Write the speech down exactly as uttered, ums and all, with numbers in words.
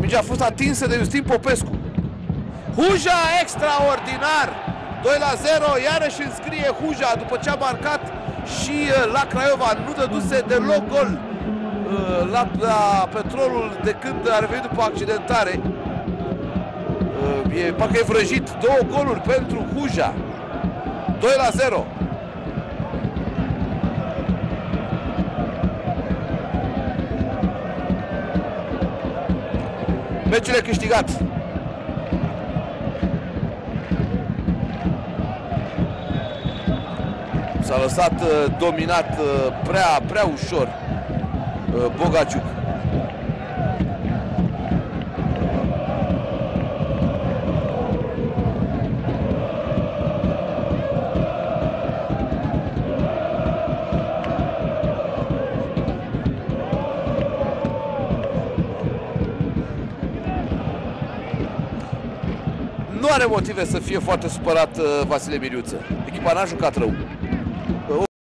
Mingea a fost atinsă de Justin Popescu. Huja extraordinar! doi la zero, iarăși înscrie Huja după ce a marcat și la Craiova. Nu dăduse deloc gol la, la Petrolul de când a revenit după accidentare. E, parcă e vrăjit. Două goluri pentru Huja. doi la zero. Meciul e câștigat. S-a lăsat uh, dominat uh, prea, prea ușor uh, Bogaciuc. Nu are motive să fie foarte supărat uh, Vasile Miriuță. Echipa n-a jucat rău.